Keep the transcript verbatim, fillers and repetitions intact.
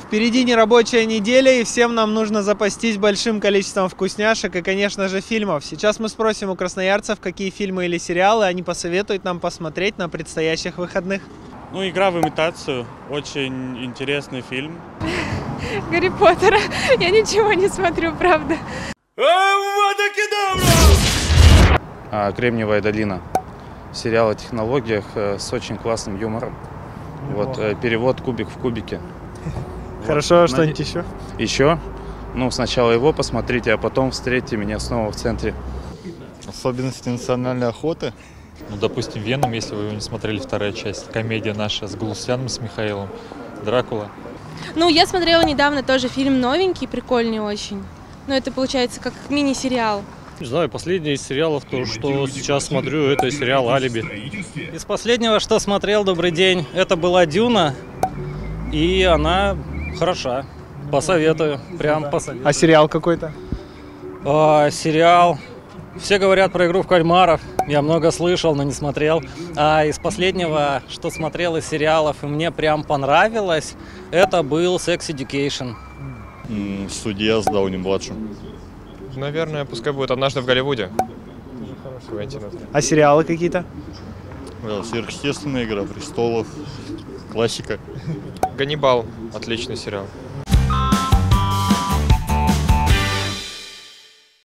Впереди нерабочая неделя, и всем нам нужно запастись большим количеством вкусняшек и, конечно же, фильмов. Сейчас мы спросим у красноярцев, какие фильмы или сериалы они посоветуют нам посмотреть на предстоящих выходных. Ну, «Игра в имитацию». Очень интересный фильм. Гарри Поттера. Я ничего не смотрю, правда. А, «Кремниевая долина». Сериал о технологиях с очень классным юмором. Вот, перевод «Кубик в кубике». Хорошо, вот. Что-нибудь еще? Еще? Ну, сначала его посмотрите, а потом встретите меня снова в центре. Особенности национальной охоты. Ну, допустим, «Веном», если вы его не смотрели, вторая часть. Комедия наша с Галустяном, с Михаилом. «Дракула». Ну, я смотрела недавно тоже фильм новенький, прикольный очень. Но это получается как мини-сериал. Не знаю, последний из сериалов, то, что сейчас смотрю, это сериал «Алиби». Из последнего, что смотрел, добрый день, это была «Дюна», и она хороша. Посоветую, прям посоветую. А сериал какой-то? А, сериал. Все говорят про «Игру в кальмаров». Я много слышал, но не смотрел. А из последнего, что смотрел из сериалов, и мне прям понравилось, это был «Sex Education». «Судья» с Дауни-младшим. Наверное, пускай будет «Однажды в Голливуде». А сериалы какие-то? «Сверхъестественная», «Игра престолов», классика. «Ганнибал» — отличный сериал.